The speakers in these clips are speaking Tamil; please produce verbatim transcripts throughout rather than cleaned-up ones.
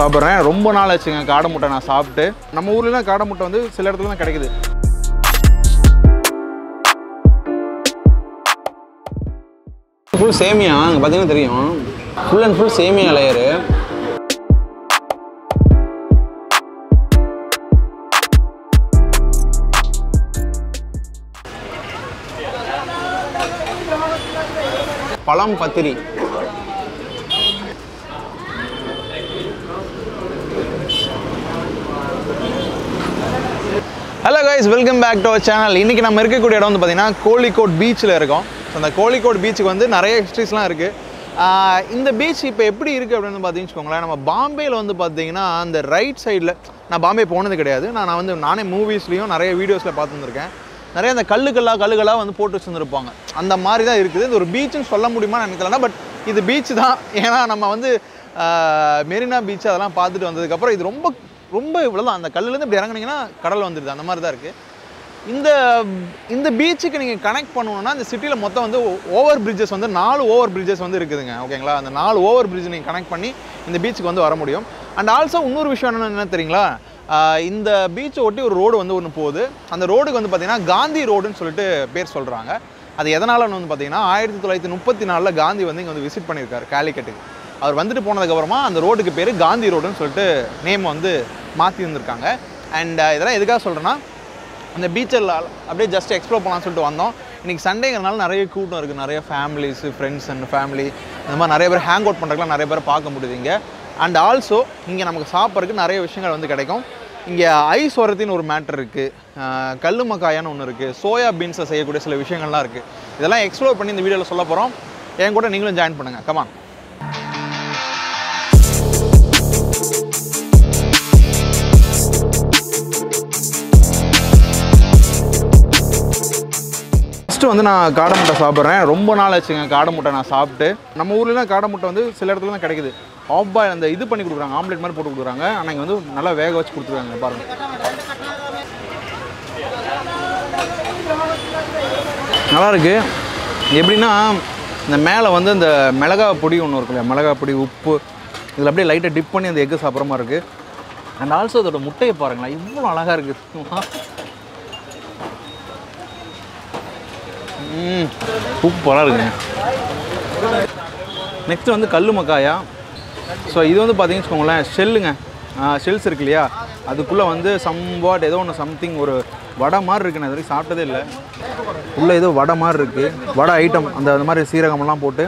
சாப்பிட்றேன். ரொம்ப நாள் ஆச்சுங்க காடை முட்டை நான் சாப்பிட்டு. நம்ம ஊர்லலாம் காடை முட்டை வந்து சில இடத்துல தான் கிடைக்குது. ஃபுல் சேமியா, அங்கே பார்த்தீங்கன்னா தெரியும், ஃபுல் அண்ட் ஃபுல் சேமியா லேயரு. பழம் பத்திரி. Hello guys, welcome back to our channel. இன்றைக்கி நம்ம இருக்கக்கூடிய இடம் வந்து பார்த்திங்கன்னா கோழிக்கோட் பீச்சில் இருக்கோம். ஸோ அந்த கோழிக்கோட் பீச்சுக்கு வந்து நிறைய ஹிஸ்ட்ரிஸ்லாம் இருக்குது. இந்த பீச் இப்போ எப்படி இருக்குது அப்படின்னு பார்த்தீங்கன்னு வச்சுக்கோங்களேன். நம்ம பாம்பேயில் வந்து பார்த்திங்கன்னா அந்த ரைட் சைடில், நான் பாம்பே போனது கிடையாது, நான் நான் வந்து நானே மூவிஸ்லேயும் நிறைய வீடியோஸில் பார்த்துருந்துருக்கேன். நிறைய அந்த கல்லுக்கல்லாக கல்லுகளாக வந்து போட்டு வச்சுருந்துருப்பாங்க. அந்த மாதிரி தான் இருக்குது. இது ஒரு பீச்சுன்னு சொல்ல முடியுமா நினைக்கலன்னா, பட் இது பீச் தான். ஏன்னா நம்ம வந்து மெரினா பீச் அதெல்லாம் பார்த்துட்டு வந்ததுக்கப்புறம் இது ரொம்ப ரொம்ப இவ்வளோ தான். அந்த கல்லுலேருந்து இப்படி இறங்குனீங்கன்னா கடல் வந்துடுது. அந்த மாதிரி தான் இருக்குது. இந்த இந்த பீச்சுக்கு நீங்கள் கனெக்ட் பண்ணணுன்னா இந்த சிட்டியில் மொத்தம் வந்து ஓவர் பிரிட்ஜஸ் வந்து நாலு ஓவர் பிரிட்ஜஸ் வந்து இருக்குதுங்க. ஓகேங்களா? அந்த நாலு ஓவர் பிரிட்ஜ் நீங்கள் கனெக்ட் பண்ணி இந்த பீச்சுக்கு வந்து வர முடியும். அண்ட் ஆல்சோ இன்னொரு விஷயம் என்னென்னு என்ன தெரியுங்களா, இந்த பீச்சை ஒட்டி ஒரு ரோடு வந்து ஒன்று போகுது. அந்த ரோடுக்கு வந்து பார்த்திங்கன்னா காந்தி ரோடுன்னு சொல்லிட்டு பேர் சொல்கிறாங்க. அது எதனாலன்னு வந்து பார்த்திங்கன்னா ஆயிரத்தி தொள்ளாயிரத்தி முப்பத்தி நாலில் காந்தி வந்து இங்கே வந்து விசிட் பண்ணியிருக்காரு காலிக்கட்டுக்கு. அவர் வந்துட்டு போனதுக்கப்புறமா அந்த ரோடுக்கு பேர் காந்தி ரோடுன்னு சொல்லிட்டு நேம் வந்து மாற்றி இருந்திருக்காங்க. அண்ட் இதெல்லாம் எதுக்காக சொல்கிறேன்னா, அந்த பீச்சில் அப்படியே ஜஸ்ட் எக்ஸ்ப்ளோர் பண்ணலாம்னு சொல்லிட்டு வந்தோம். இன்றைக்கி சண்டேங்கிறனால நிறைய கூட்டம் இருக்குது. நிறைய ஃபேமிலிஸு, ஃப்ரெண்ட்ஸ் அண்ட் ஃபேமிலி இந்த மாதிரி நிறைய பேர் ஹேங் அவுட் பண்ணுறதுலாம் நிறைய பேர் பார்க்க முடியுது இங்கே. அண்ட் ஆல்சோ இங்கே நமக்கு சாப்பிட்றதுக்கு நிறைய விஷயங்கள் வந்து கிடைக்கும். இங்கே ஐஸ் ஒரத்தின்னு ஒரு மேட்டர் இருக்குது, கல்லு மக்காயான்னு ஒன்று இருக்குது, சோயா பீன்ஸை செய்யக்கூடிய சில விஷயங்கள்லாம் இருக்குது. இதெல்லாம் எக்ஸ்ப்ளோர் பண்ணி இந்த வீடியோவில் சொல்ல போகிறோம். என் கூட நீங்களும் ஜாயின் பண்ணுங்கள். கமான். ஃபஸ்ட்டு வந்து நான் காடை முட்டை சாப்பிட்றேன். ரொம்ப நாள் ஆச்சுங்க காடை முட்டை நான் சாப்பிட்டு. நம்ம ஊர்லலாம் காடை முட்டை வந்து சில இடத்துல தான் கிடைக்குது. ஆஃப் பாயில் அந்த இது பண்ணி கொடுக்குறாங்க, ஆம்லேட் மாதிரி போட்டு கொடுக்குறாங்க. ஆனால் இங்கே வந்து நல்லா வேக வச்சு கொடுத்துருக்காங்க. பாருங்கள், நல்லாயிருக்கு. எப்படின்னா இந்த மேலே வந்து இந்த மிளகா பொடி ஒன்று இருக்கு இல்லையா, மிளகா பொடி, உப்பு, இதில் அப்படியே லைட்டாக டிப் பண்ணி அந்த எக்கு சாப்பிட்ற மாதிரி இருக்குது. அண்ட் ஆல்சோ அதோட முட்டையை பாருங்களேன், இவ்வளோ அழகாக இருக்குது. ம் சூப்பராக இருக்குங்க. நெக்ஸ்ட்டு வந்து கல்லு மக்காயா. ஸோ இது வந்து பார்த்தீங்கன்னு வச்சுக்கோங்களேன், ஷெல்லுங்க, ஷெல்ஸ் இருக்கு இல்லையா, அதுக்குள்ளே வந்து சம்வாட் ஏதோ ஒன்று சம்திங் ஒரு வடை மாதிரி இருக்குது. நான் இது வரைக்கும் சாப்பிட்டதே இல்லை. உள்ளே ஏதோ வடை மாதிரி இருக்குது, வடை ஐட்டம் அந்த அந்த மாதிரி சீரகமெல்லாம் போட்டு.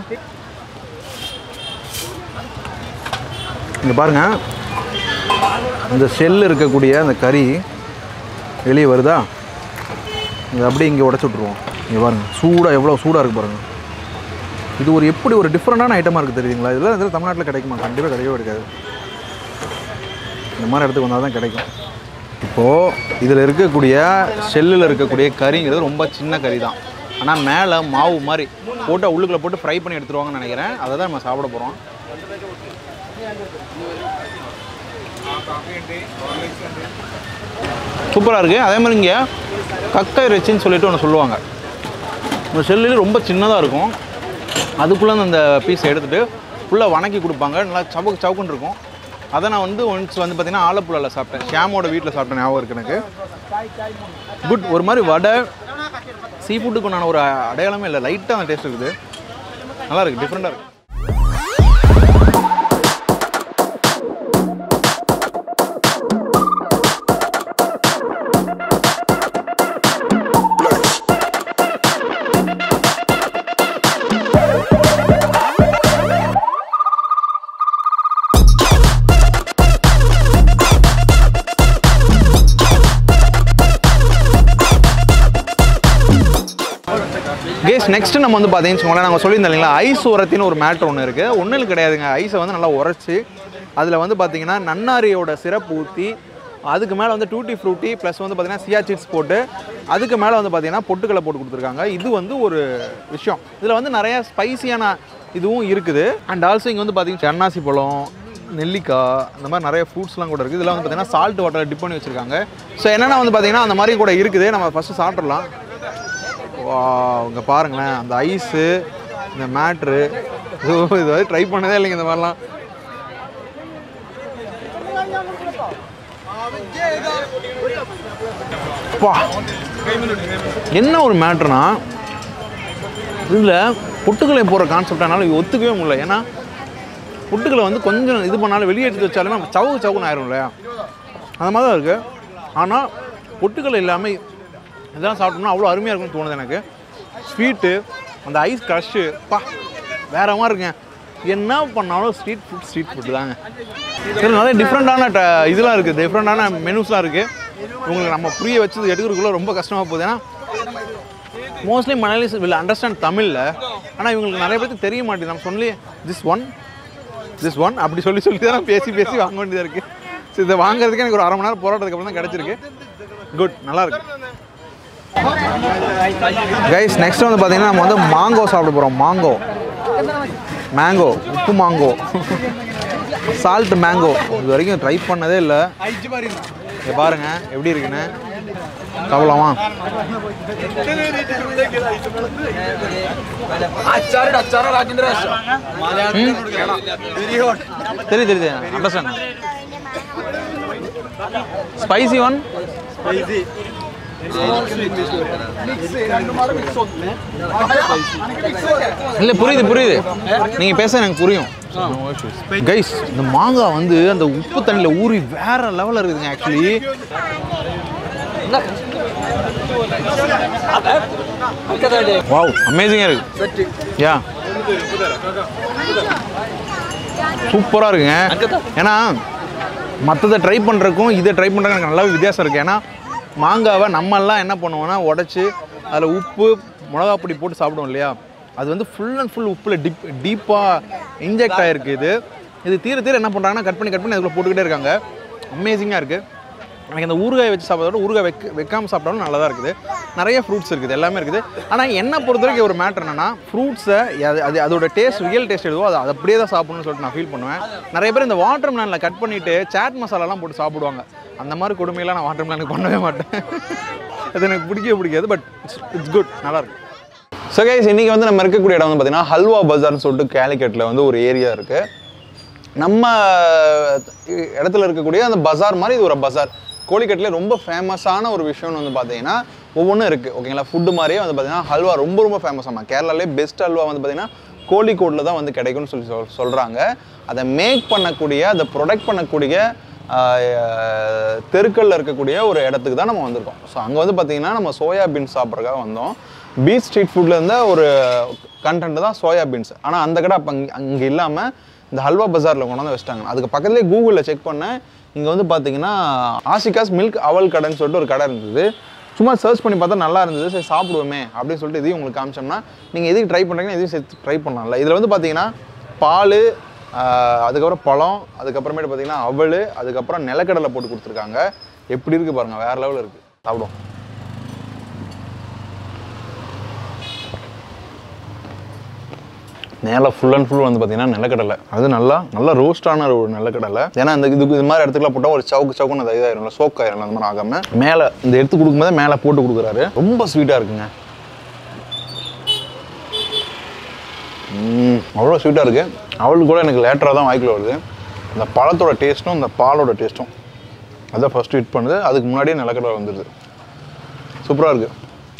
இங்கே பாருங்கள், இந்த ஷெல் இருக்கக்கூடிய அந்த கறி வெளியே வருதா, இது அப்படியே இங்கே உடச்சி விட்ருவோம். இங்கே பாருங்கள், சூடாக எவ்வளோ சூடாக இருக்குது பாருங்கள். இது ஒரு எப்படி ஒரு டிஃப்ரெண்ட்டான ஐட்டமாக இருக்குது தெரியுங்களா. இதெல்லாம் இதில் தமிழ்நாட்டில் கிடைக்குமா? கண்டிப்பாக கிடைக்கவே கிடைக்காது. இந்த மாதிரி இடத்துக்கு வந்தால் தான் கிடைக்கும். இப்போது இதில் இருக்கக்கூடிய ஷெல்லில் இருக்கக்கூடிய கறிங்கிறது ரொம்ப சின்ன கறி தான். ஆனால் மேலே மாவு மாதிரி போட்டு உள்ளுக்குள்ளே போட்டு ஃப்ரை பண்ணி எடுத்துருவாங்கன்னு நினைக்கிறேன். அதை தான் நம்ம சாப்பிட போகிறோம். சூப்பராக இருக்குது. அதே மாதிரி இங்கே கக்கை இறைச்சின்னு சொல்லிட்டு ஒன்று சொல்லுவாங்க. இந்த ஷெல்லில் ரொம்ப சின்னதாக இருக்கும். அதுக்குள்ளே அந்த பீஸை எடுத்துகிட்டு ஃபுல்லாக வணக்கி கொடுப்பாங்க. நல்லா சவுக்கு சவுக்குன்னு இருக்கும். அதை நான் வந்து ஒன்ஸ் வந்து பார்த்திங்கன்னா ஆலப்புழாவில் சாப்பிட்டேன். ஷியாமோட வீட்டில் சாப்பிட்டேன், ஞாபகம் இருக்குது எனக்கு. குட். ஒரு மாதிரி வடை, சீ ஃபுட்டுக்கு உண்டான ஒரு அடையாளமே இல்லை. லைட்டாக அந்த டேஸ்ட் இருக்குது. நல்லா இருக்குது, டிஃப்ரெண்ட்டாக இருக்குது. கேஸ் நெக்ஸ்ட்டு நம்ம வந்து பார்த்தீங்கன்னு வச்சுக்கோங்களேன், நாங்கள் சொல்லியிருந்தோம் இல்லைங்களா, ஐஸ் உரத்தின்னு ஒரு மேட்ரு ஒன்று இருக்குது. ஒன்றும் கிடையாதுங்க, ஐஸை வந்து நல்லா உரைச்சி அதில் வந்து பார்த்திங்கன்னா நன்னாரியோட சிரப் ஊற்றி, அதுக்கு மேலே வந்து டூட்டி ஃப்ரூட்டி ப்ளஸ் வந்து பார்த்திங்கன்னா சியா சீட்ஸ் போட்டு, அதுக்கு மேலே வந்து பார்த்திங்கன்னா பொட்டுக்கலை போட்டு கொடுத்துருக்காங்க. இது வந்து ஒரு விஷயம். இதில் வந்து நிறையா ஸ்பைசியான இதுவும் இருக்குது. அண்ட் ஆல்சோ இங்கே வந்து பார்த்திங்கன்னா அன்னாசி பழம், நெல்லிக்காய், இந்த மாதிரி நிறைய ஃப்ரூட்ஸ்லாம் கூட இருக்குது. இதெல்லாம் வந்து பார்த்திங்கன்னா சால்ட் வாட்டரில் டிப் பண்ணி வச்சுருக்காங்க. ஸோ என்னென்னா வந்து பார்த்திங்கன்னா அந்த மாதிரி கூட இருக்குது. நம்ம ஃபஸ்ட்டு சாப்பிட்றலாம். வா, இங்கே பாருங்களேன், அந்த ஐஸு, இந்த மேட்ரு, இது வந்து ட்ரை பண்ணதே இல்லைங்க இந்த மாதிரிலாம். என்ன ஒரு மேட்ருனா இதில் பொட்டுக்கலை போகிற கான்செப்டானால ஒத்துக்கவே முடியல. ஏன்னா பொட்டுக்களை வந்து கொஞ்சம் இது பண்ணாலும் வெளியே எடுத்து வச்சாலுமே சவுக்கு சவுக்குன்னு ஆயிரும் இல்லையா, அந்த மாதிரி தான் இருக்குது. ஆனால் பொட்டுக்கலை இல்லாமல் இதெல்லாம் சாப்பிட்டோம்னா அவ்வளோ அருமையாக இருக்குன்னு தோணுது எனக்கு. ஸ்வீட்டு, அந்த ஐஸ் க்ரஷ்ஷு, பா வேறு மாதிரி இருக்குங்க. என்ன பண்ணாலும் ஸ்ட்ரீட் ஃபுட் ஸ்ட்ரீட் ஃபுட்டு தாங்க. இதில் நிறைய டிஃப்ரெண்ட்டான ட இதெல்லாம் இருக்குது, டிஃப்ரெண்ட்டான மெனூஸ்லாம் இருக்குது. உங்களுக்கு நம்ம புரிய வச்சு எடுக்கிறதுக்குள்ளே ரொம்ப கஷ்டமாக போகுது. ஏன்னா மோஸ்ட்லி மலையாளிஸ் வில் அண்டர்ஸ்டாண்ட் தமிழில், ஆனால் இவங்களுக்கு நிறைய பேருக்கு தெரிய மாட்டேங்குது. நம்ம சொல்லி திஸ் ஒன் திஸ் ஒன் அப்படி சொல்லி சொல்லி தான் பேசி பேசி வாங்க வேண்டியதாக இருக்குது. ஸோ இதை வாங்குறதுக்கு எனக்கு ஒரு அரை மணி நேரம் போராட்டத்துக்கு அப்புறம் தான் கிடச்சிருக்கு. குட், நல்லாயிருக்கு. கைஸ் நெக்ஸ்ட் வந்து பார்த்தீங்கன்னா நம்ம வந்து மாங்கோ சாப்பிட போகிறோம். மாங்கோ மேங்கோ உப்பு மாங்கோ சால்ட் மேங்கோ இது வரைக்கும் ட்ரை பண்ணதே இல்லை. இங்கே பாருங்க எப்படி இருக்குன்னு சாப்பிடலாமா? சரி சரி அண்டர்ஸ்டாண்ட். ஸ்பைசி ஒன் இல்லை புரியுது புரியுது நீங்கள் பேச எனக்கு புரியும். கைஸ் இந்த மாங்காய் வந்து அந்த உப்பு தண்ணியில் ஊறி வேற லெவலில் இருக்குதுங்க. ஆக்சுவலி வாவ் அமேசிங்காக இருக்கு. யா சூப்பராக இருக்குங்க. ஏன்னா மற்றதை ட்ரை பண்ணுறதுக்கும் இதை ட்ரை பண்ணுறதுக்கு எனக்கு நல்லாவே வித்தியாசம் இருக்குது. ஏன்னா மாங்காவை நம்மெல்லாம் என்ன பண்ணுவோம்னா உடச்சி அதில் உப்பு மிளகா பொடி போட்டு சாப்பிடுவோம் இல்லையா, அது வந்து ஃபுல் அண்ட் ஃபுல் உப்பில் டிப் டீப்பாக இன்ஜெக்ட் ஆகிருக்கு. இது இது தீர தீர என்ன பண்ணுறாங்கன்னா கட் பண்ணி கட் பண்ணி அதுக்குள்ளே போட்டுக்கிட்டே இருக்காங்க. அமேசிங்காக இருக்குது. எனக்கு இந்த ஊறுகாய் வச்சு சாப்பிட்றதோட ஊறுகாய் வைக்க வைக்காமல் சாப்பிட்டாலும் நல்லா தான் இருக்குது. நிறைய ஃப்ரூட்ஸ் இருக்குது, எல்லாமே இருக்குது. ஆனால் என்ன பொறுத்த வரைக்கும் ஒரு மேட்டர் என்னென்னா ஃப்ரூட்ஸை அது அது அதோட டேஸ்ட் ரியல் டேஸ்ட் எதுவோ அது அது அப்படியே தான் சாப்பிடணும்னு சொல்லிட்டு நான் ஃபீல் பண்ணுவேன். நிறைய பேர் இந்த வாட்டர் மெலனில் கட் பண்ணிவிட்டு சாட் மசாலாலாம் போட்டு சாப்பிடுவாங்க. அந்த மாதிரி கொடுமையெல்லாம் நான் வாட்டர் மெலனுக்கு பண்ணவே மாட்டேன். அது எனக்கு பிடிக்கவே பிடிக்காது. பட் இட்ஸ் குட், நல்லாயிருக்கு. ஸோ கைஸ் இன்றைக்கி வந்து நம்ம இருக்கக்கூடிய இடம் வந்து பார்த்திங்கன்னா ஹல்வா பஜார்னு சொல்லிட்டு கேலிக்கட்டில் வந்து ஒரு ஏரியா இருக்குது. நம்ம இடத்துல இருக்கக்கூடிய அந்த பஜார் மாதிரி இது ஒரு பஜார். கோழிக்கட்டில் ரொம்ப ஃபேமஸான ஒரு விஷயம்னு வந்து பார்த்தீங்கன்னா ஒவ்வொன்றும் இருக்குது ஓகேங்களா. ஃபுட்டு மாதிரியே வந்து பார்த்தீங்கன்னா ஹல்வா ரொம்ப ரொம்ப ஃபேமஸ். ஆமாம், கேரளாலே பெஸ்ட் ஹல்வா வந்து பார்த்திங்கன்னா கோழிக்கோட்டில் தான் வந்து கிடைக்கும்னு சொல்லி சொல் சொல்கிறாங்க. அதை மேக் பண்ணக்கூடிய அதை ப்ரொடக்ட் பண்ணக்கூடிய தெருக்களில் இருக்கக்கூடிய ஒரு இடத்துக்கு தான் நம்ம வந்திருக்கோம். ஸோ அங்கே வந்து பார்த்திங்கன்னா நம்ம சோயா பீன்ஸ் சாப்பிட்றதுக்காக வந்தோம். பீச் ஸ்ட்ரீட் ஃபுட்டில் இருந்த ஒரு கண்டென்ட் தான் சோயா பீன்ஸ். ஆனால் அந்த கடை அப்போ அங்கே அங்கே இல்லாமல் இந்த ஹல்வா பஜாரில் கொண்டு வந்து வச்சிட்டாங்க. அதுக்கு பக்கத்துலேயே கூகுளில் செக் பண்ணேன். இங்கே வந்து பார்த்தீங்கன்னா ஆஷிகாஸ் மில்க் அவல் கடைன்னு சொல்லிட்டு ஒரு கடை இருந்தது. சும்மா சர்ச் பண்ணி பார்த்தா நல்லா இருந்தது. சரி சாப்பிடுவோமே அப்படின்னு சொல்லிட்டு இதையும் உங்களுக்கு காமிச்சோம்னா நீங்கள் எதுக்கு ட்ரை பண்ணுறீங்கன்னா எதையும் சேர்த்து ட்ரை பண்ணலாம்ல. இதில் வந்து பார்த்தீங்கன்னா பால், அதுக்கப்புறம் பழம், அதுக்கப்புறமேட்டு பார்த்தீங்கன்னா அவல், அதுக்கப்புறம் நிலக்கடலை போட்டு கொடுத்துருக்காங்க. எப்படி இருக்குது பாருங்கள், வேறு லெவலில் இருக்குது. சாப்பிடுவோம். மேலே ஃபுல் அண்ட் ஃபுல் வந்து பார்த்தீங்கன்னா நிலக்கடலை. அது நல்லா நல்லா ரோஸ்டான ஒரு நிலக்கடலை. ஏன்னா இந்த இதுக்கு இது மாதிரி இடத்துக்குலாம் போட்டால் ஒரு சவுக்கு சவுக்குன்னு அது இதாகிடும்ல, சோக் ஆயிரும். அந்த மாதிரி ஆகாமல் மேலே இந்த எடுத்து கொடுக்கும்போது மேலே போட்டு கொடுக்குறாரு. ரொம்ப ஸ்வீட்டாக இருக்குங்க. அவ்வளோ ஸ்வீட்டாக இருக்குது. அவளுக்கு கூட எனக்கு லேட்டராக தான் வாய்க்கில் வருது. இந்த பழத்தோட டேஸ்ட்டும் இந்த பாலோட டேஸ்ட்டும் அதான் ஃபஸ்ட்டு ஹிட் பண்ணுது. அதுக்கு முன்னாடியே நிலக்கடலை வந்துடுது. சூப்பராக இருக்குது.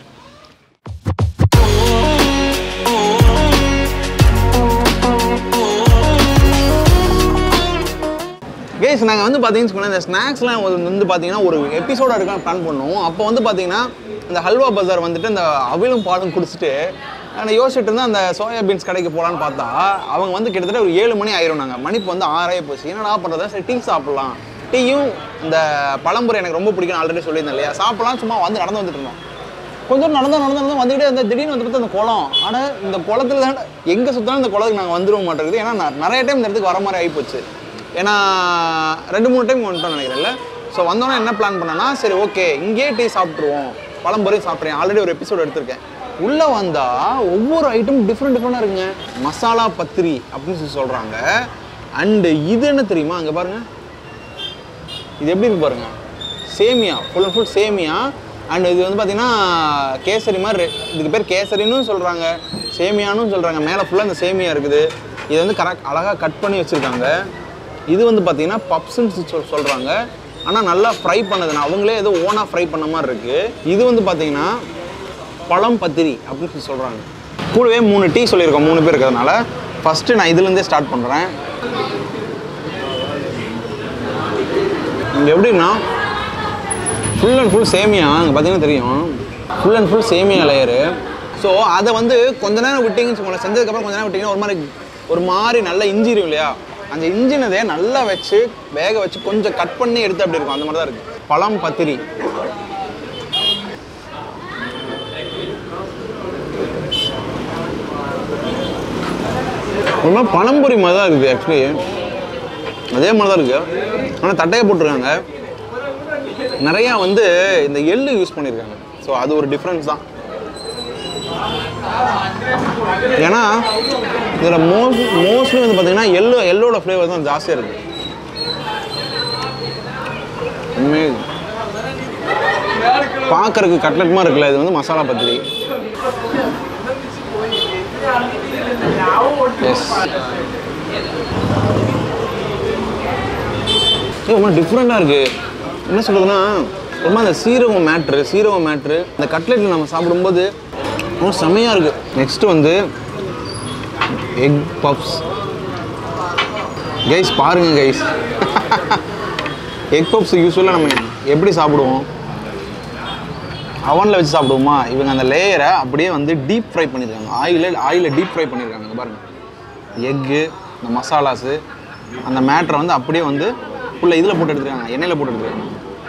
கைஸ் நாங்கள் வந்து பார்த்தீங்கன்னு இந்த ஸ்நாக்ஸ்லாம் வந்து பார்த்தீங்கன்னா ஒரு எபிசோடாக இருக்கான்னு பிளான் பண்ணுவோம். அப்போ வந்து பார்த்தீங்கன்னா இந்த ஹல்வா பஜார் வந்துட்டு இந்த அவிலும் பாலும் குடிச்சிட்டு நான் யோசிச்சுட்டு இருந்தால் அந்த சோயா பீன்ஸ் கடைக்கு போகலான்னு பார்த்தா அவங்க வந்து கிட்டத்தட்ட ஒரு ஏழு மணி ஆயிரும். நாங்கள் மணிப்பு வந்து ஆறாயே போச்சு. என்னடா பண்ணுறதா சரி டீ சாப்பிட்லாம். டீயும் இந்த பழம்புரை எனக்கு ரொம்ப பிடிக்கும், ஆல்ரெடி சொல்லியிருந்தேன் இல்லையா. சாப்பிட்லாம் சும்மா வந்து நடந்து வந்துட்டு இருந்தோம். கொஞ்சம் நடந்து நடந்து நடந்து வந்துக்கிட்டே அந்த திடீர்னு வந்து பார்த்தா அந்த குளம். ஆனால் இந்த குளத்துல தான் எங்கே சுற்றினாலும் இந்த குளத்துக்கு நாங்கள் வந்துடுவ மாட்டேங்குது. ஏன்னா நிறைய டைம் இந்த இடத்துக்கு வர மாதிரி ஆகிப்போச்சு. ஏன்னா ரெண்டு மூணு டைம் வந்துட்டோம்னு நினைக்கிறேன்ல. ஸோ வந்தோன்னே என்ன பிளான் பண்ணேன்னா சரி ஓகே இங்கேயே டீ சாப்பிட்ருவோம், பழம்பொரையும் சாப்பிட்றேன். ஆல்ரெடி ஒரு எபிசோடு எடுத்திருக்கேன். உள்ளே வந்தால் ஒவ்வொரு ஐட்டமும் டிஃப்ரெண்ட் டிஃப்ரெண்டாக இருக்குங்க. மசாலா பத்திரி அப்படின்னு சொல்லி சொல்கிறாங்க. அண்டு இது என்ன தெரியுமா, அங்கே பாருங்கள் இது எப்படி இருக்கு பாருங்கள். சேமியா, ஃபுல் அண்ட் ஃபுல் சேமியா. அண்ட் இது வந்து பார்த்திங்கன்னா கேசரி மாதிரி, இதுக்கு பேர் கேசரின்னு சொல்கிறாங்க, சேமியான்னு சொல்கிறாங்க. மேலே ஃபுல்லாக இந்த சேமியா இருக்குது. இது வந்து கரெக்ட் அழகாக கட் பண்ணி வச்சுருக்காங்க. இது வந்து பார்த்திங்கன்னா பப்ஸுன்னு சொல் சொல்கிறாங்க. ஆனால் நல்லா ஃப்ரை பண்ணதுண்ணா, அவங்களே ஏதோ ஓனாக ஃப்ரை பண்ண மாதிரி இருக்குது. இது வந்து பார்த்தீங்கன்னா பழம் பத்திரி அப்படின்னு சொல்லி சொல்கிறாங்க. கூடவே மூணு டீ சொல்லியிருக்கோம், மூணு பேர் இருக்கிறதுனால ஃபஸ்ட்டு நான் இதுலேருந்தே ஸ்டார்ட் பண்ணுறேன். இங்கே எப்படின்னா ஃபுல் அண்ட் ஃபுல் சேமியா, அங்கே பார்த்தீங்கன்னா தெரியும், ஃபுல் அண்ட் ஃபுல் சேமியா லேயரு. ஸோ அதை வந்து கொஞ்ச நேரம் விட்டிங்கன்னு சொல்லுவாங்க, செஞ்சதுக்கப்புறம் கொஞ்ச நேரம் விட்டிங்கன்னா ஒரு மாதிரி ஒரு மாதிரி நல்லா இஞ்சிரும் இல்லையா, அந்த இன்ஜினதே நல்லா வச்சு வேக வச்சு கொஞ்சம் கட் பண்ணி எடுத்து அப்படி இருக்கும். அந்த மாதிரி தான் இருக்குது பழம் பத்திரி. ஒரு மாதிரி பழம்பொரி மாதிரி தான் இருக்குது ஆக்சுவலி, அதே மாதிரி தான் இருக்குது. ஆனால் தட்டையை போட்டிருக்காங்க, நிறையா வந்து இந்த எள்ளு யூஸ் பண்ணியிருக்காங்க. ஸோ அது ஒரு டிஃப்ரென்ஸ் தான். ஏன்னா இதில் மோஸ்ட் மோஸ்ட்லி வந்து பார்த்தீங்கன்னா எள்ளு எள்ளோட ஃப்ளேவர் தான் ஜாஸ்தியாக இருக்குது. உண்மையே பார்க்கறதுக்கு கட்லெட் மாதிரி இருக்குல்ல, இது வந்து மசாலா பத்திரி. எஸ், ரொம்ப டிஃப்ரெண்ட்டாக இருக்குது. என்ன சொல்கிறதுன்னா ரொம்ப அந்த சீரகம் மேட்ரு சீரகம் மேட்ரு இந்த கட்லெட்டில் நம்ம சாப்பிடும்போது ரொம்ப செம்மையாக இருக்குது. நெக்ஸ்ட்டு வந்து எக் பப்ஸ். கைஸ் பாருங்கள் கைஸ், எக் பப்ஸ் யூஸ்வலாக நம்ம எப்படி சாப்பிடுவோம், அவனில் வச்சு சாப்பிடுவோமா, இவங்க அந்த லேயரை அப்படியே வந்து டீப் ஃப்ரை பண்ணியிருக்காங்க, ஆயிலில் ஆயிலில் டீப் ஃப்ரை பண்ணியிருக்காங்க. பாருங்கள், எக்கு, இந்த மசாலாஸு, அந்த மேட்டரை வந்து அப்படியே வந்து ஃபுல்லாக இதில் போட்டு எடுத்துருக்காங்க, எண்ணெயில் போட்டு எடுத்துருக்காங்க.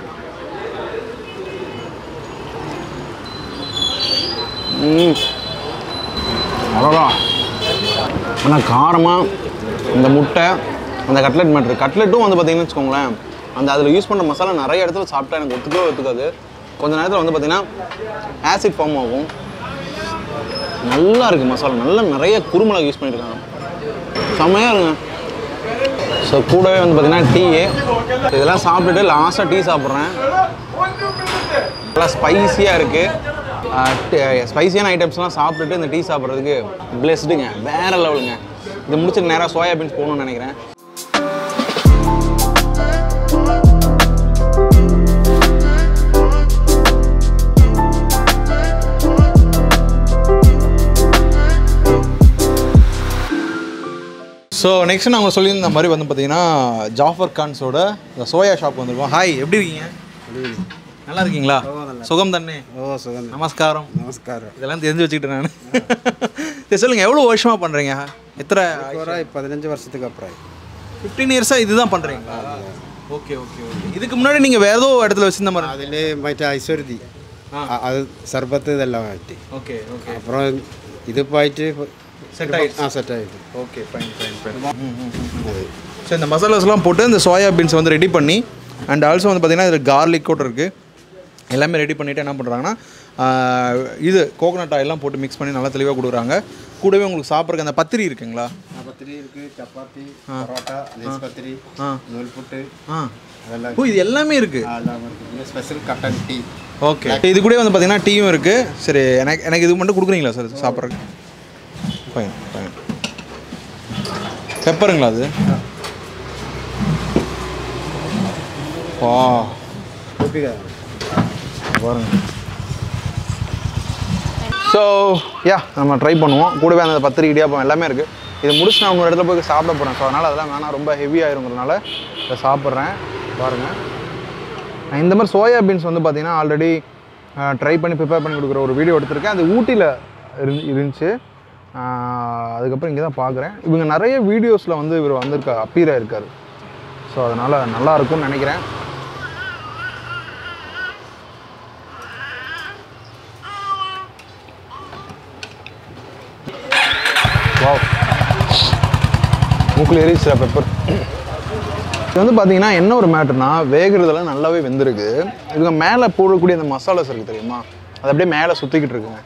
ம் அவ்வளோதான். ஆனால் காரமாக இந்த முட்டை, அந்த கட்லெட் மேட்ரு, கட்லெட்டும் வந்து பார்த்திங்கன்னு வச்சுக்கோங்களேன், அந்த அதில் யூஸ் பண்ணுற மசாலா நிறைய இடத்துல சாப்பிட்டா எனக்கு ஒத்துக்கவே ஒத்துக்காது. கொஞ்சம் நேரத்தில் வந்து பார்த்திங்கன்னா ஆசிட் ஃபார்ம் ஆகும். நல்லா இருக்குது மசாலா, நல்லா நிறைய குருமிளகு யூஸ் பண்ணியிருக்காங்க, செம்மையாக இருக்குங்க. ஸோ கூடவே வந்து பார்த்திங்கன்னா டீ, இதெல்லாம் சாப்பிட்டுட்டு லாஸ்ட்டாக டீ சாப்பிட்றேன். நல்லா ஸ்பைஸியாக இருக்குது. ஸ்பைஸியான ஐட்டம்ஸ்லாம் சாப்பிட்டுட்டு இந்த டீ சாப்பிட்றதுக்கு பிளெஸ்டுங்க, வேறு லெவலுங்க. இது முடிச்சுட்டு நேராக சோயா பீன்ஸ் போகணுன்னு நினைக்கிறேன். ஸோ நெக்ஸ்ட் நாங்கள் சொல்லியிருந்த மாதிரி வந்து பார்த்தீங்கன்னா ஜாஃபர் கான்ஸோட இந்த சோயா ஷாப் வந்துருக்கோம். ஹாய், எப்படி இருக்கீங்க? நல்லா இருக்கீங்களா? சுகம் தானே? ஓ சுகம். நமஸ்காரம். நமஸ்காரம். இதெல்லாம் தெரிஞ்சு வச்சுக்கிட்டேன் நான். சரி சொல்லுங்கள், எவ்வளோ வருஷமாக பண்ணுறீங்க? எத்தனை? பதினஞ்சு வருஷத்துக்கு அப்புறம். ஃபிஃப்டீன் இயர்ஸாக இதுதான் பண்ணுறீங்களா? Okay okay okay. இதுக்கு முன்னாடி நீங்கள் வேறு ஏதோ இடத்துல வச்சுருந்த மாதிரி? அதிலே மற்ற ஐஸ்வர்தி, அது சர்பத்து இதெல்லாம் ஆகிட்டு. Okay okay. அப்புறம் இது போயிட்டு செட் ஆகிடுச்சு. ஆ செட் ஆகிடுது. Okay fine fine fine. So இந்த மசாலாஸ்லாம் போட்டு இந்த சோயா பீன்ஸ் வந்து ரெடி பண்ணி, அண்ட் ஆல்சோ வந்து பார்த்திங்கன்னா இதில் கார்லிக் கூட இருக்குது, எல்லாமே ரெடி பண்ணிவிட்டு என்ன பண்ணுறாங்கன்னா இது கோகோனட் ஆயிலெலாம் போட்டு மிக்ஸ் பண்ணி நல்லா தெளிவாக கொடுக்குறாங்க. கூடவே உங்களுக்கு சாப்பிட்றதுக்கு அந்த பத்திரி இருக்குங்களா? பத்திரி இருக்குது, சப்பாத்தி, பரோட்டா, லேஸ் பத்திரி, நூல் புட்டு, அதெல்லாம். ஓ, இது எல்லாமே இருக்குது. எல்லாமே இருக்குது. ஸ்பெஷல் கட்டன் டீ. ஓகே, இது கூட வந்து பார்த்திங்கன்னா டீயும் இருக்குது. சரி, எனக்கு எனக்கு இது மட்டும் கொடுக்குறீங்களா சார் சாப்பிட்றதுக்கு? Fine fine. பெப்பருங்களா அது? வா பாருங்க. ஸோ யா நம்ம ட்ரை பண்ணுவோம். கூடவே அந்த பத்திரி இடியாப்பம் எல்லாமே இருக்குது. இது முடிச்சு நான் ஒரு இடத்துல போய் சாப்பிட போகிறேன். ஸோ அதனால் அதெல்லாம் வேணாம், ரொம்ப ஹெவி ஆயிருங்கிறதுனால இதை சாப்பிட்றேன். பாருங்கள், நான் இந்த மாதிரி சோயா பீன்ஸ் வந்து பார்த்திங்கன்னா ஆல்ரெடி ட்ரை பண்ணி ப்ரிப்பேர் பண்ணி கொடுக்குற ஒரு வீடியோ எடுத்திருக்கேன். அது ஊட்டியில் இரு இருந்துச்சு அதுக்கப்புறம் இங்கே தான் பார்க்குறேன். இவங்க நிறைய வீடியோஸில் வந்து இவர் வந்திருக்கா அப்பீர் ஆகிருக்காரு. ஸோ அதனால் நல்லாயிருக்கும்னு நினைக்கிறேன். வாவ், மூக்கில் எரிச்சிடா பெப்பர். இது வந்து பார்த்தீங்கன்னா என்ன ஒரு மேட்டர்னா, வேகிறதுலாம் நல்லாவே வெந்திருக்கு. இவங்க மேலே போடக்கூடிய அந்த மசாலாஸ் இருக்குது தெரியுமா, அது அப்படியே மேலே சுற்றிக்கிட்டு இருக்குங்க.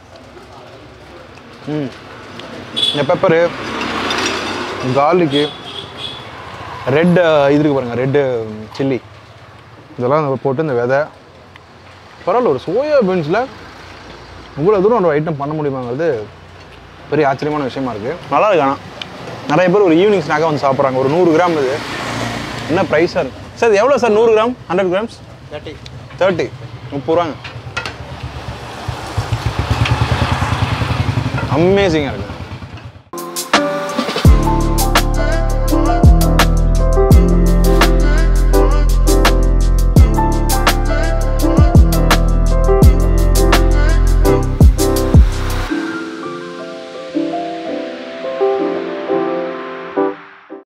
ம் இந்த பெப்பரு, கார்லிக்கு, ரெட் இது இருக்குது பாருங்கள், ரெட்டு சில்லி, இதெல்லாம் போட்டு இந்த விதை பரவாயில்ல. ஒரு சோயா பீன்ஸில் இவ்வளோ தூரம் ஒரு ஐட்டம் பண்ண முடியுமாங்கிறது பெரிய ஆச்சரியமான விஷயமா இருக்குது. நல்லா இருக்கு. ஆனால் நிறைய பேர் ஒரு ஈவினிங் ஸ்நாக்காக வந்து சாப்பிட்றாங்க. ஒரு நூறு கிராம் இது என்ன ப்ரைஸாக இருக்குது சார் இது எவ்வளோ சார் நூறு gram hundred grams thirty thirty முப்பது ரூபாங்க அமேசிங்காக இருக்குது